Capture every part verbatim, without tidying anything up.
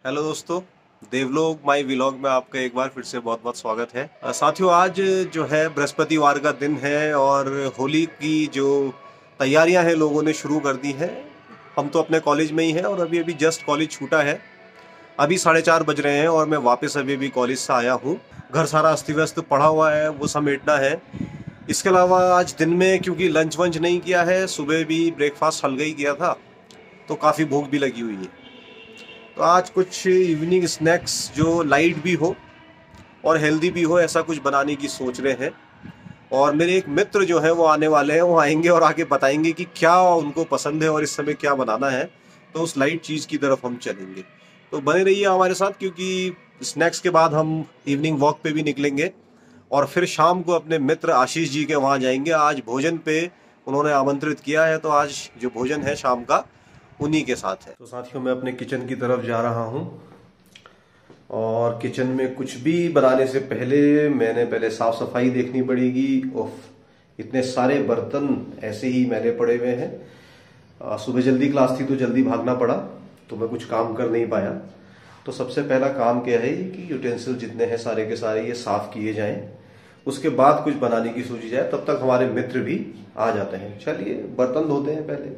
Hello दोस्तों, देवलोक माई vlog में आपका एक बार फिर से बहुत बहुत स्वागत है। अ, साथियों, आज जो है बृहस्पतिवार का दिन है और होली की जो तैयारियां हैं लोगों ने शुरू कर दी हैं। हम तो अपने कॉलेज में ही हैं और अभी अभी जस्ट कॉलेज छूटा है। अभी साढ़े चार बज रहे हैं और मैं वापस अभी अभी कॉलेज से आया हूँ। घर सारा अस्त व्यस्त पड़ा हुआ है, वो समेटना है। इसके अलावा आज दिन में क्योंकि लंच वंच नहीं किया है, सुबह भी ब्रेकफास्ट हल्का ही किया था, तो काफ़ी भूख भी लगी हुई है। तो आज कुछ इवनिंग स्नैक्स जो लाइट भी हो और हेल्दी भी हो, ऐसा कुछ बनाने की सोच रहे हैं। और मेरे एक मित्र जो है वो आने वाले हैं, वो आएंगे और आके बताएंगे कि क्या उनको पसंद है और इस समय क्या बनाना है। तो उस लाइट चीज़ की तरफ हम चलेंगे। तो बने रहिए हमारे साथ, क्योंकि स्नैक्स के बाद हम इवनिंग वॉक पे भी निकलेंगे और फिर शाम को अपने मित्र आशीष जी के वहाँ जाएंगे। आज भोजन पे उन्होंने आमंत्रित किया है, तो आज जो भोजन है शाम का उन्हीं के साथ है। तो साथियों, मैं अपने किचन की तरफ जा रहा हूँ और किचन में कुछ भी बनाने से पहले मैंने पहले साफ सफाई देखनी पड़ेगी। उफ, इतने सारे बर्तन ऐसे ही मैले पड़े हुए हैं। आ, सुबह जल्दी क्लास थी तो जल्दी भागना पड़ा, तो मैं कुछ काम कर नहीं पाया। तो सबसे पहला काम क्या है कि यूटेंसिल जितने हैं सारे के सारे ये साफ किए जाएं, उसके बाद कुछ बनाने की सोची जाए। तब तक हमारे मित्र भी आ जाते हैं। चलिए बर्तन धोते हैं पहले।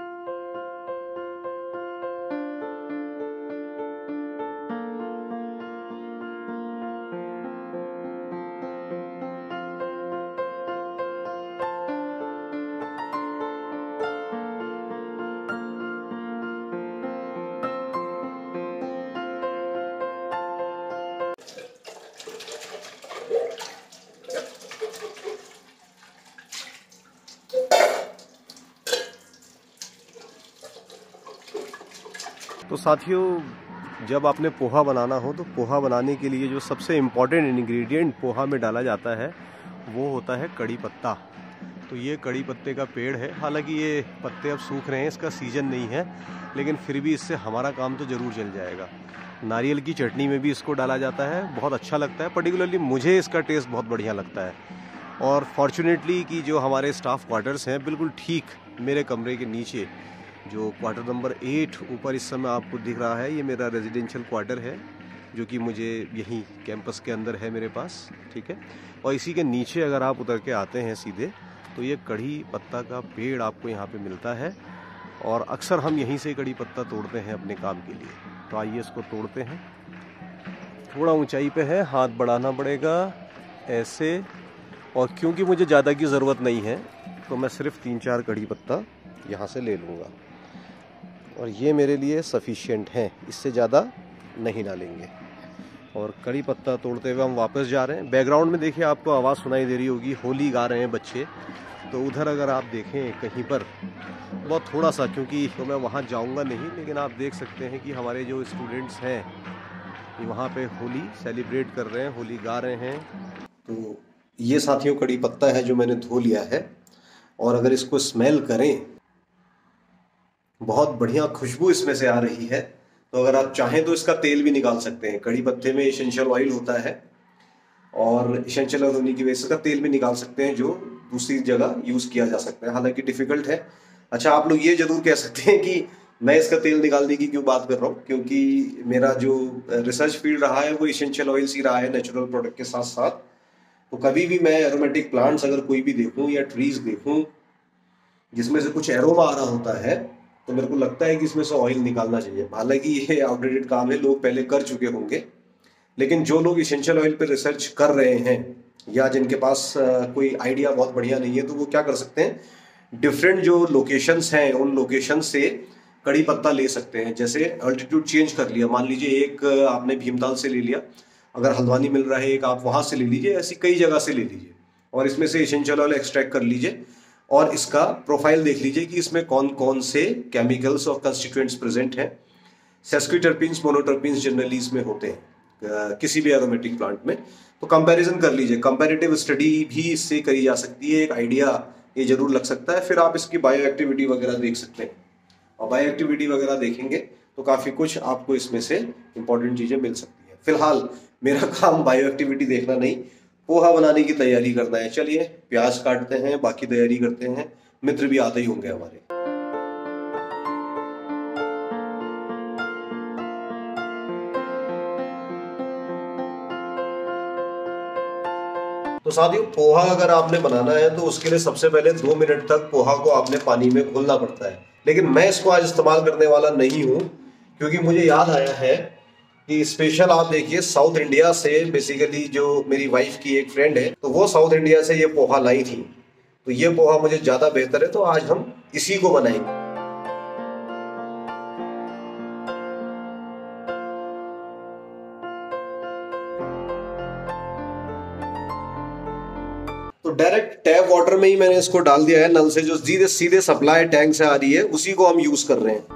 तो साथियों, जब आपने पोहा बनाना हो तो पोहा बनाने के लिए जो सबसे इम्पॉर्टेंट इंग्रेडिएंट पोहा में डाला जाता है वो होता है कड़ी पत्ता। तो ये कड़ी पत्ते का पेड़ है। हालांकि ये पत्ते अब सूख रहे हैं, इसका सीजन नहीं है, लेकिन फिर भी इससे हमारा काम तो ज़रूर चल जाएगा। नारियल की चटनी में भी इसको डाला जाता है, बहुत अच्छा लगता है। पर्टिकुलरली मुझे इसका टेस्ट बहुत बढ़िया लगता है। और फॉर्चुनेटली कि जो हमारे स्टाफ क्वार्टर्स हैं बिल्कुल ठीक मेरे कमरे के नीचे, जो क्वार्टर नंबर एट ऊपर इस समय आपको दिख रहा है, ये मेरा रेजिडेंशियल क्वार्टर है जो कि मुझे यहीं कैंपस के अंदर है मेरे पास, ठीक है। और इसी के नीचे अगर आप उतर के आते हैं सीधे तो ये कड़ी पत्ता का पेड़ आपको यहाँ पे मिलता है और अक्सर हम यहीं से कड़ी पत्ता तोड़ते हैं अपने काम के लिए। तो आइए इसको तोड़ते हैं। थोड़ा ऊंचाई पे है, हाथ बढ़ाना पड़ेगा ऐसे। और क्योंकि मुझे ज़्यादा की ज़रूरत नहीं है तो मैं सिर्फ तीन चार कड़ी पत्ता यहाँ से ले लूँगा और ये मेरे लिए सफिशिएंट हैं, इससे ज़्यादा नहीं डालेंगे। और कड़ी पत्ता तोड़ते हुए हम वापस जा रहे हैं। बैकग्राउंड में देखिए आपको आवाज़ सुनाई दे रही होगी, होली गा रहे हैं बच्चे। तो उधर अगर आप देखें कहीं पर बहुत थोड़ा सा, क्योंकि तो मैं वहाँ जाऊँगा नहीं, लेकिन आप देख सकते हैं कि हमारे जो स्टूडेंट्स हैं ये वहाँ पे होली सेलिब्रेट कर रहे हैं, होली गा रहे हैं। तो ये साथियों कड़ी पत्ता है जो मैंने धो लिया है और अगर इसको स्मेल करें, बहुत बढ़िया खुशबू इसमें से आ रही है। तो अगर आप चाहें तो इसका तेल भी निकाल सकते हैं। कड़ी पत्ते में एसेंशियल ऑयल होता है और एसेंशियल ऑयल होने की वजह से इसका तेल भी निकाल सकते हैं, जो दूसरी जगह यूज किया जा सकता है। हालांकि डिफिकल्ट है। अच्छा, आप लोग ये जरूर कह सकते हैं कि मैं इसका तेल निकालने की क्यों बात कर रहा हूँ, क्योंकि मेरा जो रिसर्च फील्ड रहा है वो एसेंशियल ऑयल्स ही रहा है नेचुरल प्रोडक्ट के साथ साथ। तो कभी भी मैं एरोमेटिक प्लांट्स अगर कोई भी देखूं या ट्रीज देखूं जिसमें से कुछ एरोमा आ रहा होता है, तो मेरे को लगता है कि इसमें से ऑयल निकालना चाहिए। हालांकि ये आउटडेटेड काम है, लोग पहले कर चुके होंगे, लेकिन जो लोग एसेंशियल ऑयल पे रिसर्च कर रहे हैं या जिनके पास कोई आइडिया बहुत बढ़िया नहीं है, तो वो क्या कर सकते हैं, डिफरेंट जो लोकेशंस हैं उन लोकेशन से कड़ी पत्ता ले सकते हैं। जैसे अल्टीट्यूड चेंज कर लिया, मान लीजिए एक आपने भीमताल से ले लिया, अगर हल्द्वानी मिल रहा है एक, आप वहां से ले लीजिए, ऐसी कई जगह से ले लीजिए और इसमें से एसेंशियल ऑयल एक्सट्रैक्ट कर लीजिए और इसका प्रोफाइल देख लीजिए कि इसमें कौन कौन से केमिकल्स और कंस्टिट्यूएंट्स प्रेजेंट हैं। सेस्क्विटर्पीन्स, मोनोटर्पीन्स जनरली इसमें होते हैं किसी भी एरोमेटिक प्लांट में। तो कंपैरिजन कर लीजिए, कंपैरेटिव स्टडी भी इससे करी जा सकती है, एक आइडिया ये जरूर लग सकता है। फिर आप इसकी बायो एक्टिविटी वगैरह देख सकते हैं और बायो एक्टिविटी वगैरह देखेंगे तो काफी कुछ आपको इसमें से इंपॉर्टेंट चीजें मिल सकती है। फिलहाल मेरा काम बायो एक्टिविटी देखना नहीं, पोहा बनाने की तैयारी करना है। चलिए प्याज काटते हैं, बाकी तैयारी करते हैं। मित्र भी आते ही होंगे हमारे। तो साथियों, पोहा अगर आपने बनाना है तो उसके लिए सबसे पहले दो मिनट तक पोहा को आपने पानी में घोलना पड़ता है। लेकिन मैं इसको आज इस्तेमाल करने वाला नहीं हूँ, क्योंकि मुझे याद आया है कि स्पेशल आप देखिए साउथ इंडिया से, बेसिकली जो मेरी वाइफ की एक फ्रेंड है, तो वो साउथ इंडिया से ये पोहा लाई थी। तो ये पोहा मुझे ज़्यादा बेहतर है, तो आज हम इसी को बनाएंगे। तो डायरेक्ट टैप वाटर में ही मैंने इसको डाल दिया है, नल से जो सीधे सीधे सप्लाई टैंक से आ रही है उसी को हम यूज कर रहे हैं।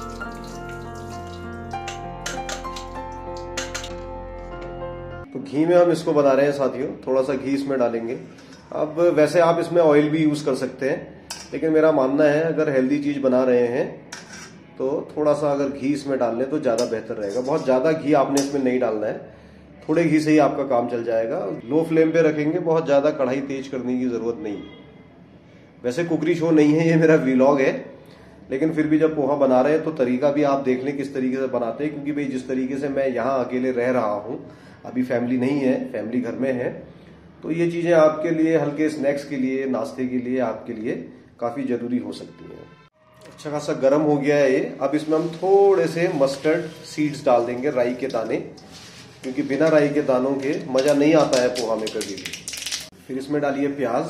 तो घी में हम इसको बना रहे हैं साथियों, थोड़ा सा घी इसमें डालेंगे। अब वैसे आप इसमें ऑयल भी यूज कर सकते हैं, लेकिन मेरा मानना है अगर हेल्दी चीज बना रहे हैं तो थोड़ा सा अगर घी इसमें डाल लें तो ज्यादा बेहतर रहेगा। बहुत ज्यादा घी आपने इसमें नहीं डालना है, थोड़े घी से ही आपका काम चल जाएगा। लो फ्लेम पे रखेंगे, बहुत ज्यादा कढ़ाई तेज करने की जरूरत नहीं। वैसे कुकरी शो नहीं है, ये मेरा व्लॉग है, लेकिन फिर भी जब पोहा बना रहे हैं तो तरीका भी आप देख लें किस तरीके से बनाते हैं। क्योंकि भाई जिस तरीके से मैं यहाँ अकेले रह रहा हूँ, अभी फैमिली नहीं है, फैमिली घर में है, तो ये चीजें आपके लिए हल्के स्नैक्स के लिए, नाश्ते के लिए आपके लिए काफी जरूरी हो सकती है। अच्छा खासा गर्म हो गया है ये। अब इसमें हम थोड़े से मस्टर्ड सीड्स डाल देंगे, राई के दाने, क्योंकि बिना राई के दानों के मजा नहीं आता है पोहा में कभी भी। फिर इसमें डालिए प्याज।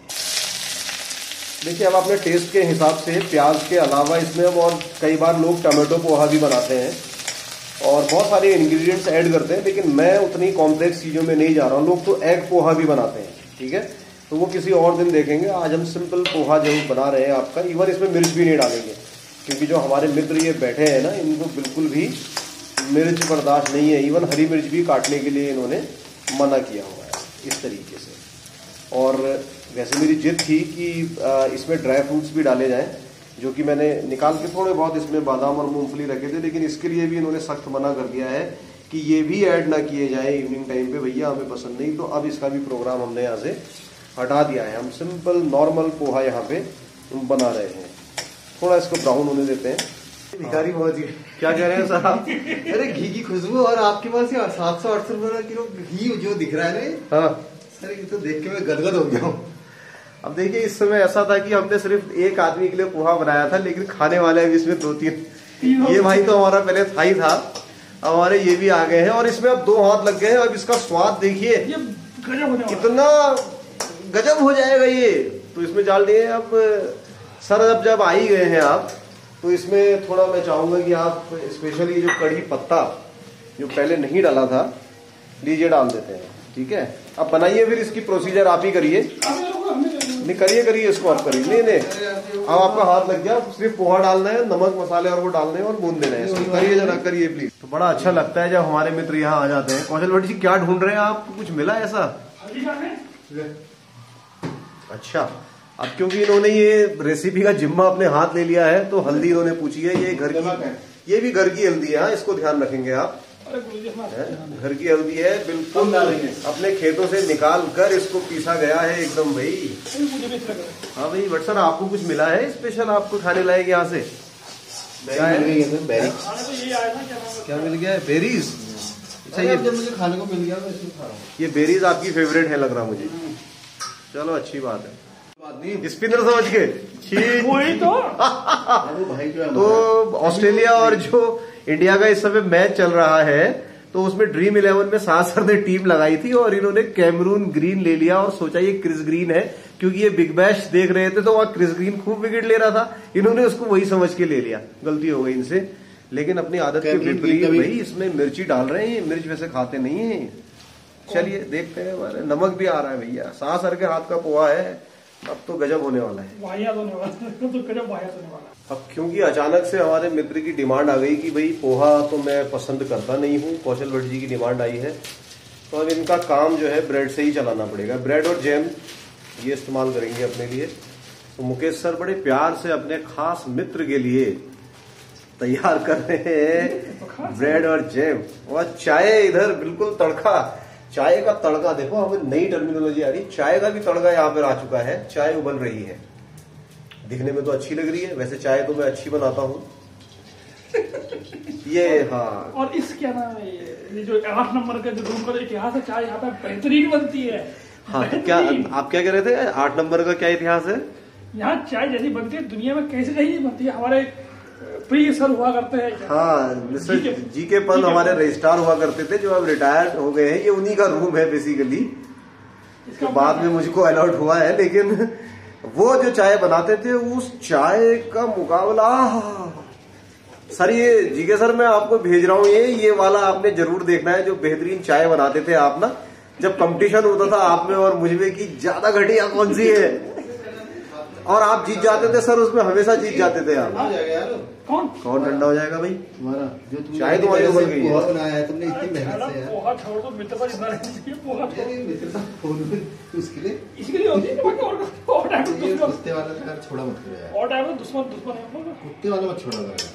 देखिए अब अपने टेस्ट के हिसाब से प्याज के अलावा इसमें हम और कई बार लोग टमाटो पोहा भी बनाते हैं और बहुत सारे इंग्रेडिएंट्स ऐड करते हैं, लेकिन मैं उतनी कॉम्प्लेक्स चीजों में नहीं जा रहा हूँ। लोग तो एग पोहा भी बनाते हैं, ठीक है, तो वो किसी और दिन देखेंगे। आज हम सिंपल पोहा जो बना रहे हैं आपका। इवन इसमें मिर्च भी नहीं डालेंगे, क्योंकि जो हमारे मित्र ये बैठे हैं ना, इनको बिल्कुल भी मिर्च बर्दाश्त नहीं है। इवन हरी मिर्च भी काटने के लिए इन्होंने मना किया हुआ है इस तरीके से। और वैसे मेरी जिद थी कि इसमें ड्राई फ्रूट्स भी डाले जाएं, जो कि मैंने निकाल के थोड़े बहुत इसमें बादाम और मूंगफली रखे थे, लेकिन इसके लिए भी इन्होंने सख्त मना कर दिया है कि ये भी ऐड ना किए जाए इवनिंग टाइम पे, भैया हमें पसंद नहीं। तो अब इसका भी प्रोग्राम हमने यहाँ से हटा दिया है। हम सिंपल नॉर्मल पोहा यहाँ पे बना रहे हैं। थोड़ा इसको ब्राउन होने देते हैं। भिखारी बहुत ही क्या कह रहे हैं सर आप? अरे घी की खुशबू, और आपके पास ये सात सौ आठ सौ रुपए किलो घी जो दिख रहा है ना, हाँ सर ये तो देख के मैं गदगद हो गया हूँ। अब देखिए इस समय ऐसा था कि हमने सिर्फ एक आदमी के लिए पोहा बनाया था, लेकिन खाने वाले भी इसमें दो तीन। ये भाई तो हमारा पहले था ही था, हमारे ये भी आ गए हैं और इसमें अब दो हाथ लग गए हैं। अब इसका स्वाद देखिए कितना गजब हो जाएगा ये। तो इसमें डाल दिए अब सर। अब जब आ ही गए हैं आप, तो इसमें थोड़ा मैं चाहूंगा कि आप स्पेशली जो कड़ी पत्ता जो पहले नहीं डाला था, लीजिए डाल देते हैं, ठीक है। अब बनाइए, फिर इसकी प्रोसीजर आप ही करिए। नहीं करिए करिए इसको आप करिए। नहीं नहीं अब आपका हाथ लग गया, सिर्फ पोहा डालना है, नमक मसाले और वो डालने हैं और भून देना है इसको। करिए जरा, करिए प्लीज। तो बड़ा अच्छा लगता है जब हमारे मित्र यहाँ आ जाते हैं। कौशल भट्ट जी क्या ढूंढ रहे हैं आप? कुछ मिला ऐसा? अच्छा, अब क्योंकि इन्होंने ये रेसिपी का जिम्मा अपने हाथ ले लिया है, तो हल्दी इन्होंने पूछी है। ये घर की, ये भी घर की हल्दी है, इसको ध्यान रखेंगे आप। घर की हल्दी है, बिल्कुल अपने खेतों से निकाल कर इसको पीसा गया है एकदम भाई। हाँ भाई भट्ट सर, आपको कुछ मिला है स्पेशल आपको खाने लायक यहाँ से? क्या है? क्या मिल गया है? बेरीज। अच्छा, ये मुझे खाने को मिल गया, मैं इसको खा रहा हूँ। ये बेरीज आपकी फेवरेट है लग रहा मुझे। चलो अच्छी बात है। स्पिनर समझ के ठीक वही तो। तो ऑस्ट्रेलिया और जो इंडिया का इस समय मैच चल रहा है, तो उसमें ड्रीम इलेवन में सात सर ने टीम लगाई थी और इन्होंने कैमरून ग्रीन ले लिया और सोचा ये क्रिस ग्रीन है, क्योंकि ये बिग बैश देख रहे थे तो वहां क्रिस ग्रीन खूब विकेट ले रहा था। इन्होंने उसको वही समझ के ले लिया। गलती हो गई इनसे, लेकिन अपनी आदत के विपरीत भाई इसमें मिर्ची डाल रहे हैं। मिर्च वैसे खाते नहीं है। चलिए देखते हैं। हमारे नमक भी आ रहा है भैया। सात सर के हाथ का पोहा है, अब तो गजब होने वाला है। वाहियात होने वाला तो गजब वाहियात होने वाला। अब क्योंकि अचानक से हमारे मित्र की डिमांड आ गई कि भाई पोहा तो मैं पसंद करता नहीं हूँ, कौशल भट्ट जी की डिमांड आई है, तो अब इनका काम जो है ब्रेड से ही चलाना पड़ेगा। ब्रेड और जैम ये इस्तेमाल करेंगे अपने लिए। तो मुकेश सर बड़े प्यार से अपने खास मित्र के लिए तैयार कर रहे हैं ब्रेड और जैम। और चाय इधर बिल्कुल तड़का, चाय का तड़का। देखो हमें नई टर्मिनोलॉजी आ रही, चाय का भी तड़का यहाँ पर आ चुका है। चाय उबल रही है, दिखने में तो अच्छी लग रही है। वैसे चाय तो मैं अच्छी बनाता हूँ। ये हाँ, और इस क्या नाम है, ये जो आठ नंबर का जो रूम का इतिहास है, चाय यहाँ पे बेहतरीन बनती है। हाँ, तो क्या आप क्या कह रहे थे? आठ नंबर का क्या इतिहास है? यहाँ चाय जैसी बनती है दुनिया में कैसे नहीं बनती है। हमारे प्रिय सर हुआ करते हैं। हाँ, मिस्टर जी के पल हमारे रजिस्ट्रार हुआ करते थे, जो अब रिटायर्ड हो गए हैं। ये उन्हीं का रूम है बेसिकली। इसके बाद में मुझको अलॉट हुआ है, लेकिन वो जो चाय बनाते थे उस चाय का मुकाबला। सर ये जी के सर मैं आपको भेज रहा हूँ, ये ये वाला आपने जरूर देखना है, जो बेहतरीन चाय बनाते थे आप ना, जब कंपटीशन होता था आप में और मुझ में कि ज्यादा घटिया कौन सी है, और आप जीत जाते थे सर, उसमें हमेशा जीत जाते थे आप। कौन कौन ठंडा हो जाएगा भाई? तुम्हारा जो तुमने चाय तुम्हारी उबल गई है। बनाया है तुमने इतनी मेहनत से यार। पोहा छोड़ दो, मित्रता जितना रहना चाहिए पोहा छोड़ दो। मित्रता फोन पे उसके लिए इसके लिए होती है कि बाकी और और टाइम पे ये दुश्मन कुत्ते वाला तो यार छोड़ा मत करो यार। और टाइम पे दुश्मन दुश्मन है हम लोग। कुत्ते वाला मत छोड़ा करो।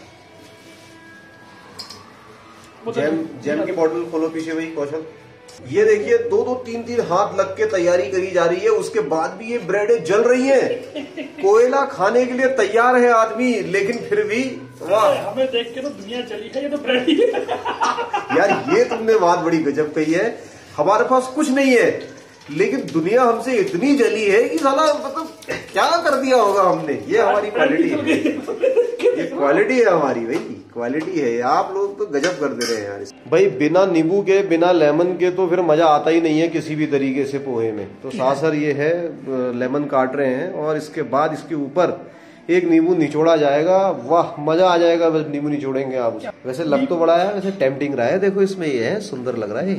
जैम जैम की बोतल खोलो पीछे भाई कौशल। ये देखिए दो दो तीन तीन हाथ लग के तैयारी करी जा रही है, उसके बाद भी ये ब्रेडें जल रही हैं। कोयला खाने के लिए तैयार है आदमी, लेकिन फिर भी वाह, हमें देख के तो दुनिया चली है, ये तो ब्रेड ही है। यार ये तुमने बात बड़ी गजब कही है। हमारे पास कुछ नहीं है, लेकिन दुनिया हमसे इतनी जली है कि साला मतलब क्या कर दिया होगा हमने। ये हमारी क्वालिटी है, ये क्वालिटी है हमारी भाई, क्वालिटी है। आप लोग तो गजब कर दे रहे हैं यार भाई। बिना नींबू के, बिना लेमन के तो फिर मजा आता ही नहीं है किसी भी तरीके से पोहे में। तो सासर ये है, लेमन काट रहे हैं और इसके बाद इसके ऊपर एक नींबू निचोड़ा जाएगा। वाह मजा आ जाएगा बस नींबू निचोड़ेंगे आप उसमें। वैसे लग तो बड़ा है, वैसे टेम्पटिंग रहा है। देखो इसमें ये है, सुंदर लग रहा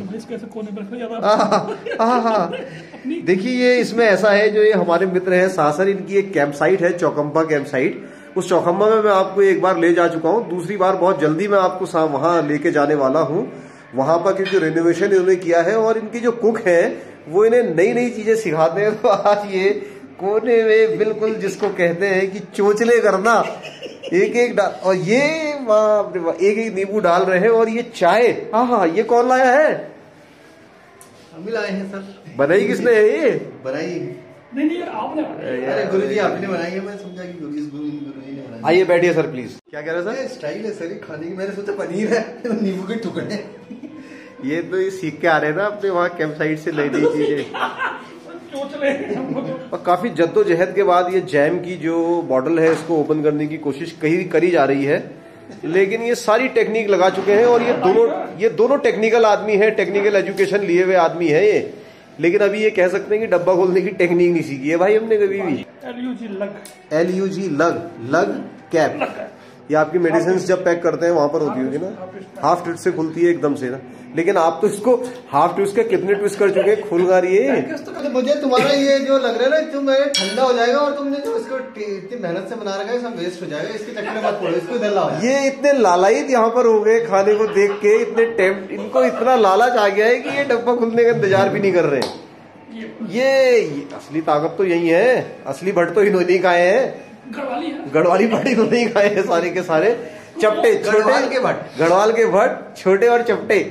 है। देखिए ये इसमें ऐसा है, जो ये हमारे मित्र है सासर, इनकी एक कैंप साइट है चौकम्बा कैंप साइट। उस चौकम्बा में मैं आपको एक बार ले जा चुका हूँ, दूसरी बार बहुत जल्दी मैं आपको वहां लेके जाने वाला हूँ। वहां पर क्योंकि रेनोवेशन इन्होंने किया है और इनके जो कुक हैं वो इन्हें नई नई चीजें सिखाते हैं। तो आज ये कोने में बिल्कुल जिसको कहते हैं कि चोचले करना, एक एक डाल, और ये एक एक नींबू डाल रहे हैं। और ये चाय, हाँ हाँ, ये कौन लाया है? हम ही लाए हैं सर। बनाई किसने है ये? बनाई नहीं नहीं आपने बनाई। अरे गुरुजी आपने बनाई है, मैं समझा कि गुरुजी गुरुजी ने बनाई। आइए बैठिए सर प्लीज। क्या कह रहे हैं सर? स्टाइल है सर खाने की। मैंने सोचा पनीर है, नींबू के टुकड़े। ये तो ये सीख के आ रहे हैं ना अपने वहाँ कैंप साइट से नई नई चीजें। और काफी जद्दोजहद के बाद ये जैम की जो बॉटल है इसको ओपन करने की कोशिश कहीं करी जा रही है, लेकिन ये सारी टेक्निक लगा चुके हैं। और ये दोनों ये दोनों टेक्निकल आदमी है, टेक्निकल एजुकेशन लिए हुए आदमी है ये, लेकिन अभी ये कह सकते हैं कि डब्बा खोलने की टेक्निक नहीं सीखी है भाई हमने कभी भी। एल यू जी लग, एल यू जी लग, लग कैप। ये आपकी मेडिसिन जब पैक करते हैं वहां पर होती होगी ना, हाफ ट्विस्ट से खुलती है एकदम से ना। लेकिन आप तो इसको हाफ ट्विस्ट के कितने ट्विस्ट कर चुके हैं, खुल गा रही है। तो मुझे तुम्हारा ये जो लग रहा है ना, तुम ठंडा हो जाएगा और तुमने जो इसको इतनी मेहनत से बना रखा है सब वेस्ट हो जाएगा। इसके चक्कर में मत पड़ो, इसको इधर लाओ। ये इतने लालायित यहाँ पर हो गए खाने को देख के, इतने टेम्प, इनको इतना लालच आ गया है कि ये डब्बा खुलने का इंतजार भी नहीं कर रहे हैं। ये, ये असली ताकत तो यही है, असली भट्ट तो इन्होंने ही खाए हैं। गढ़वाली है, गढ़वाली भट्ट इन्होंने ही खाए हैं सारे के सारे। चपटे गढ़वाल के भट्ट, गढ़वाल के भट्ट छोटे और चपटे।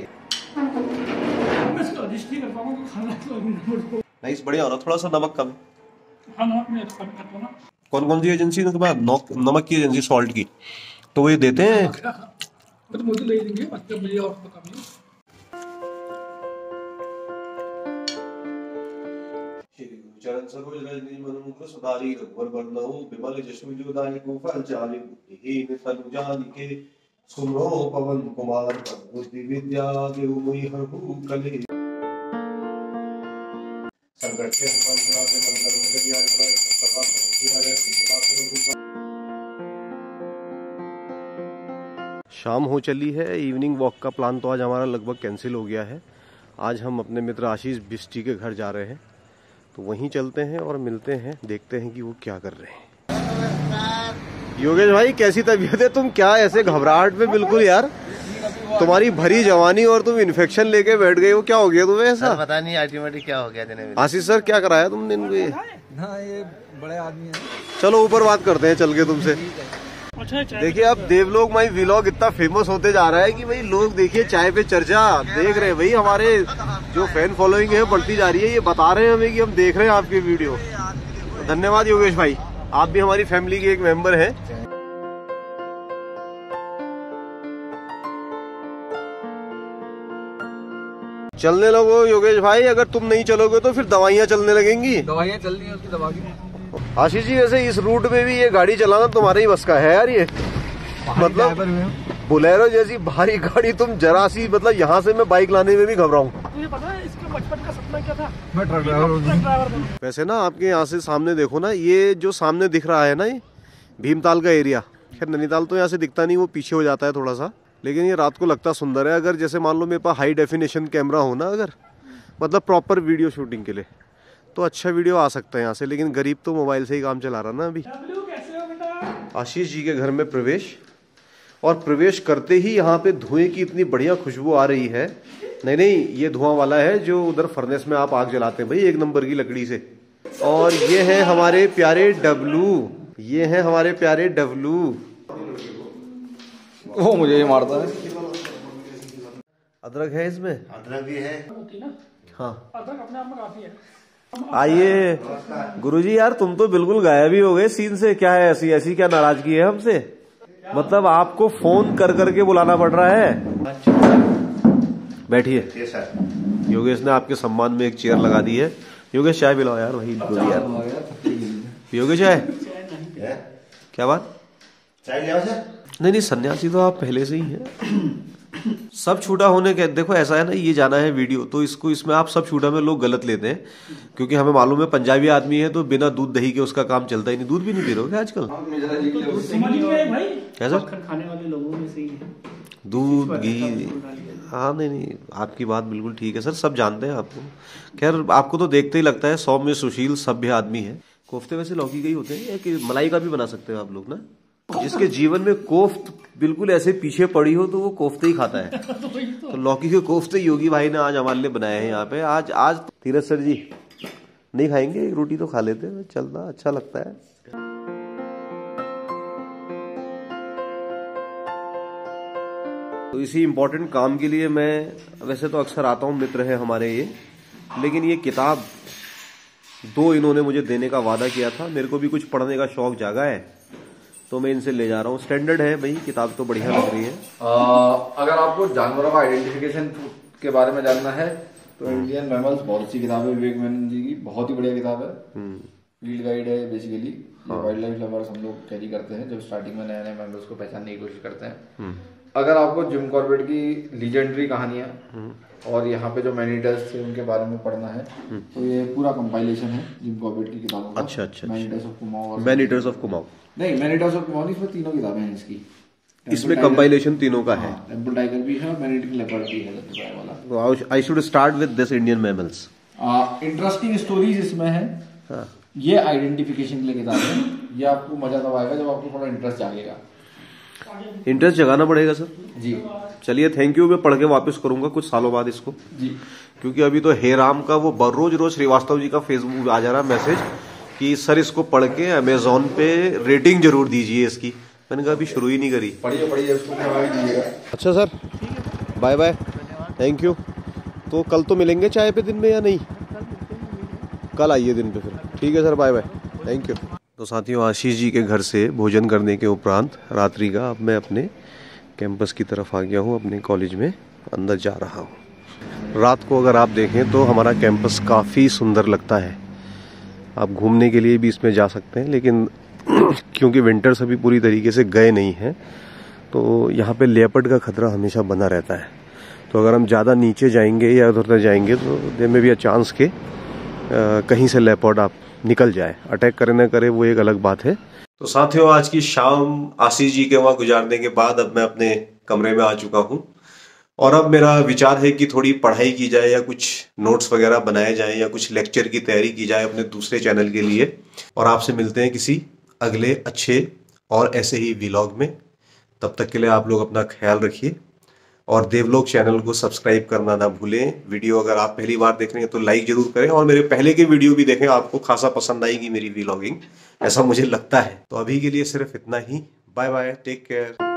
नाइस, बढ़िया हो रहा। थोड़ा सा नमक कम। कौन कौन सी एजेंसी के बाद नमक की एजेंसी, सॉल्ट की, तो वो ये देते हैं। मुझे ले देंगे मुझे और पता नहीं। चरण सरोज रजनी मनुमुकुर सुधारी रघुवर वरनहु विमल जशु जोदायि फल चारि बुद्धिहीन तनु जानिके सुनो पवन कुमार बुद्धि विद्या देव मोहि हरहु कले संकट के हनुमान छुड़ावे मन करुण करिया जुड़ाए सदा सुखी रहे। शाम हो चली है, इवनिंग वॉक का प्लान तो आज हमारा लगभग कैंसिल हो गया है। आज हम अपने मित्र आशीष बिस्टी के घर जा रहे हैं, तो वहीं चलते हैं और मिलते हैं, देखते हैं कि वो क्या कर रहे हैं। योगेश भाई कैसी तबीयत है? तुम क्या ऐसे घबराहट में बिल्कुल यार, तुम्हारी भरी जवानी और तुम इन्फेक्शन लेके बैठ गए हो, क्या हो गया तुम्हें ऐसा? पता नहीं अल्टीमेटली क्या हो गया दिन। आशीष सर क्या कराया तुमने इनको? ये हाँ ये बड़े आदमी हैं। चलो ऊपर बात करते हैं चल के तुमसे। देखिए अब देवलोक माई व्लॉग इतना फेमस होते जा रहा है कि भाई लोग देखिए चाय पे चर्चा देख रहे हैं भाई, हमारे जो फैन फॉलोइंग है बढ़ती जा रही है। ये बता रहे हैं हमें कि हम देख रहे हैं आपकी वीडियो। तो धन्यवाद योगेश भाई, आप भी हमारी फैमिली के एक मेंबर हैं। चलने लगो योगेश भाई, अगर तुम नहीं चलोगे तो फिर दवाइयाँ चलने लगेंगी। दवाइयाँ चल रही है उसकी दवा की। आशीष जी वैसे इस रूट में भी ये गाड़ी चलाना तुम्हारे ही बस का है यार। ये मतलब बोलेरो जैसी भारी गाड़ी तुम जरा सी, मतलब यहाँ से मैं बाइक लाने में भी घबराऊं। तुझे पता है इसका बचपन का सपना क्या था? मैं ट्रक ड्राइवर हूँ। वैसे ना आपके यहाँ से सामने देखो ना, ये जो सामने दिख रहा है ना, ये भीमताल का एरिया। खैर नैनीताल तो यहाँ से दिखता नहीं, वो पीछे हो जाता है थोड़ा सा, लेकिन ये रात को लगता सुंदर है। अगर जैसे मान लो मेरे पास हाई डेफिनेशन कैमरा हो ना, अगर मतलब प्रॉपर वीडियो शूटिंग के लिए, तो अच्छा वीडियो आ सकता है यहाँ से। लेकिन गरीब तो मोबाइल से ही काम चला रहा ना अभी। आशीष जी के घर में प्रवेश, और प्रवेश करते ही यहाँ पे धुएं की इतनी बढ़िया खुशबू आ रही है। नहीं नहीं, ये धुआं वाला है जो उधर फर्नेस में आप आग जलाते हैं भाई, एक नंबर की लकड़ी से। और ये है हमारे प्यारे डब्लू, ये है हमारे प्यारे डब्लू। वो मुझे ही मारता है। अदरक है इसमें, अदरक भी है। हाँ अदरक अपने आप में काफी है। आइए गुरुजी। यार तुम तो बिल्कुल गायब ही हो गए सीन से। क्या है, ऐसी ऐसी क्या नाराजगी है हमसे? मतलब आपको फोन कर करके बुलाना पड़ रहा है। बैठिए। योगेश ने आपके सम्मान में एक चेयर लगा दी है। योगेश चाय पिलाओ यार भाई। यार योगेश चाय, क्या बात? चाय ले आओ सर। नहीं नहीं, सन्यासी तो आप पहले से ही हैं। सब छूटा होने के, देखो ऐसा है ना, ये जाना है वीडियो तो इसको, इसमें आप सब छूटा में लोग गलत लेते हैं, क्योंकि हमें मालूम है पंजाबी आदमी है तो बिना दूध दही के उसका काम चलता ही नहीं। दूध भी नहीं पी रहे हो क्या आजकल? कैसा खाने वाले लोगों में से ही है दूध घी? हाँ नहीं नहीं, आपकी बात बिल्कुल ठीक है सर, सब जानते हैं आपको। खैर आपको तो देखते ही लगता है सौ में सुशील सभ्य आदमी है। कोफ्ते वैसे लौकी के ही होते हैं कि मलाई का भी बना सकते हो आप लोग ना? जिसके जीवन में कोफ्त बिल्कुल ऐसे पीछे पड़ी हो तो वो कोफ्ते ही खाता है। तो लौकी के कोफ्ते योगी भाई ने आज हमारे लिए बनाए हैं यहाँ पे। आज आज तीरथ सर जी नहीं खाएंगे, एक रोटी तो खा लेते हैं, चलना अच्छा लगता है। तो इसी इम्पोर्टेंट काम के लिए मैं वैसे तो अक्सर आता हूँ, मित्र है हमारे ये, लेकिन ये किताब दो इन्होंने मुझे देने का वादा किया था। मेरे को भी कुछ पढ़ने का शौक जागा है तो मैं इनसे ले जा रहा हूँ। स्टैंडर्ड है भाई, किताब तो बढ़िया लग रही है। आ, अगर आपको जानवरों का आइडेंटिफिकेशन के बारे में जानना है तो इंडियन मैमल्स बहुत अच्छी किताब है, विवेक मेनन जी की, बहुत ही बढ़िया किताब है। फील्ड गाइड है बेसिकली। वाइल्ड लाइफ लवर्स हम लोग कैरी करते हैं जब स्टार्टिंग में नए नए मैमल्स को पहचानने की कोशिश करते हैं। अगर आपको जिम कॉर्बेट की लीजेंडरी कहानियां और यहाँ पे जो मैनीटर्स थे उनके बारे में पढ़ना है तो ये पूरा कंपाइलेशन है जिम कॉर्बेट की किताबों का। अच्छा अच्छा, man eaters of Kumaon. Man eaters of Kumaon नहीं, मैनीटर्स ऑफ कुमाऊं इसमें तीनों किताबें हैं इसकी। इसमें कंपाइलेशन तीनों का है। टेंपल टाइगर भी है और मैनीटिंग लेपर्ड भी है वाला। I should start with this Indian mammals. Interesting stories इसमें है। हाँ। ये आइडेंटिफिकेशन के लिए किताब है। ये आपको मजा तब आएगा जब आपको थोड़ा इंटरेस्ट जागेगा। इंटरेस्ट जगाना पड़ेगा सर जी। चलिए थैंक यू, मैं पढ़ के वापस करूंगा कुछ सालों बाद इसको जी, क्योंकि अभी तो हे राम का वो रोज रोज श्रीवास्तव जी का फेसबुक आ जा रहा मैसेज कि सर इसको पढ़ के अमेजोन पे रेटिंग जरूर दीजिए इसकी। मैंने कहा अभी शुरू ही नहीं करी। पढ़िए पढ़िए उसको दीजिएगा। अच्छा sir, bye bye, thank you. तो कल तो मिलेंगे चाय पे दिन में या नहीं? कल आइए दिन पे फिर। ठीक है sir, bye bye, thank you. तो साथियों, आशीष जी के घर से भोजन करने के उपरांत रात्रि का अब मैं अपने कैंपस की तरफ आ गया हूँ, अपने कॉलेज में अंदर जा रहा हूँ। रात को अगर आप देखें तो हमारा कैंपस काफ़ी सुंदर लगता है। आप घूमने के लिए भी इसमें जा सकते हैं, लेकिन क्योंकि विंटर्स अभी पूरी तरीके से गए नहीं हैं तो यहाँ पे लेपर्ड का खतरा हमेशा बना रहता है। तो अगर हम ज़्यादा नीचे जाएंगे या उधर उधर जाएंगे तो देर में भी अ चांस के कहीं से लेपर्ड आप निकल जाए। अटैक करे ना करे वो एक अलग बात है। तो साथियों, आज की शाम आशीष जी के वहाँ गुजारने के बाद अब मैं अपने कमरे में आ चुका हूँ और अब मेरा विचार है कि थोड़ी पढ़ाई की जाए या कुछ नोट्स वगैरह बनाए जाए या कुछ लेक्चर की तैयारी की जाए अपने दूसरे चैनल के लिए। और आपसे मिलते हैं किसी अगले अच्छे और ऐसे ही व्लॉग में। तब तक के लिए आप लोग अपना ख्याल रखिए और देवलोक चैनल को सब्सक्राइब करना ना भूलें। वीडियो अगर आप पहली बार देख रहे हैं तो लाइक जरूर करें और मेरे पहले के वीडियो भी देखें, आपको खासा पसंद आएगी मेरी व्लॉगिंग, ऐसा मुझे लगता है। तो अभी के लिए सिर्फ इतना ही। Bye bye, take care.